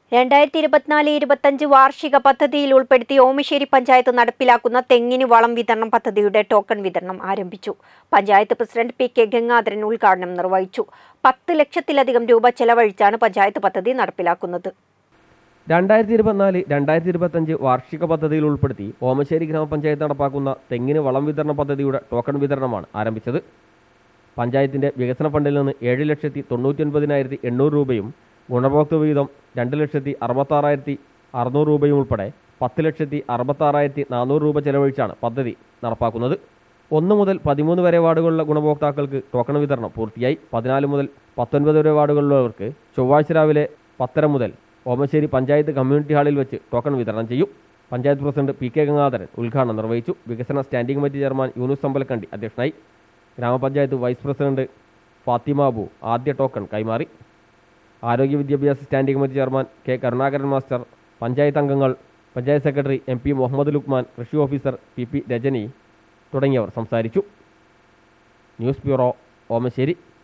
2024-25 വാർഷിക പദ്ധതിയിൽ ഉൾപ്പെടുത്തി ഓമശ്ശേരി പഞ്ചായത്ത് നടപ്പിലാക്കുന്ന തെങ്ങിന് വളം വിതരണം പദ്ധതിയുടെ ടോക്കൺ വിതരണം ആരംഭിച്ചു. Panchayat president P K. ഗംഗാധരൻ ഉദ്ഘാടനം നിർവഹിച്ചു. 10 ലക്ഷത്തിലധികം രൂപ ചെലവഴിച്ചാണ് പഞ്ചായത്ത് പദ്ധതി നടപ്പിലാക്കുന്നത്. 2024-2025 വാർഷിക പദ്ധതിയിൽ ഉൾപ്പെടുത്തി ഓമശ്ശേരി ഗ്രാമപഞ്ചായത്ത് നടപ്പാക്കുന്ന തെങ്ങിന് വളം വിതരണ പദ്ധതിയുടെ ടോക്കൺ വിതരണമാണ് ആരംഭിച്ചത്. പഞ്ചായത്തിന്റെ വികസന ഫണ്ടിൽ നിന്ന് 7,99,800 രൂപയും ഗുണഭോക്തൃ വീതം 2,66,600 രൂപയും ഉൾപ്പെടെ 10,66,400 രൂപ ചെലവഴിച്ചാണ് പദ്ധതി നടപ്പാക്കുന്നത്. 1 മുതൽ 13 വരെ വാർഡുകളിലെ ഗുണഭോക്താക്കൾക്ക് ടോക്കൺ വിതരണം പൂർത്തിയായി. 14 മുതൽ 19 വരെ വാർഡുകളിലുള്ളവർക്ക് ചൊവ്വാഴ്ച രാവിലെ 10:30 മുതൽ ഓമശ്ശേരി പഞ്ചായത്ത് കമ്മ്യൂണിറ്റി ഹാളിൽ വെച്ച് ടോക്കൺ വിതരണം ചെയ്യും. Panchayat president P K. ഗംഗാധരൻ ഉദ്ഘാടനം നിർവഹിച്ചു. വികസന standing committee chairman Yunus Ambalakkandi അധ്യക്ഷനായി. ഗ്രാമപഞ്ചായത്ത് വൈസ് പ്രസിഡന്റ് ഫാത്തിമ അബു ആദ്യ ടോക്കൺ കൈമാറി. ആരോഗ്യ വിദ്യാഭ്യാസ standing committee chairman K. Karunakaran master, panchayat അംഗങ്ങൾ, പഞ്ചായത്ത് സെക്രട്ടറി എം.പി. മുഹമ്മദ് ലുക്മാൻ, കൃഷി ഓഫീസർ പി.പി. രജനി തുടങ്ങിയവർ സംസാരിച്ചു. News bureau, Omassery.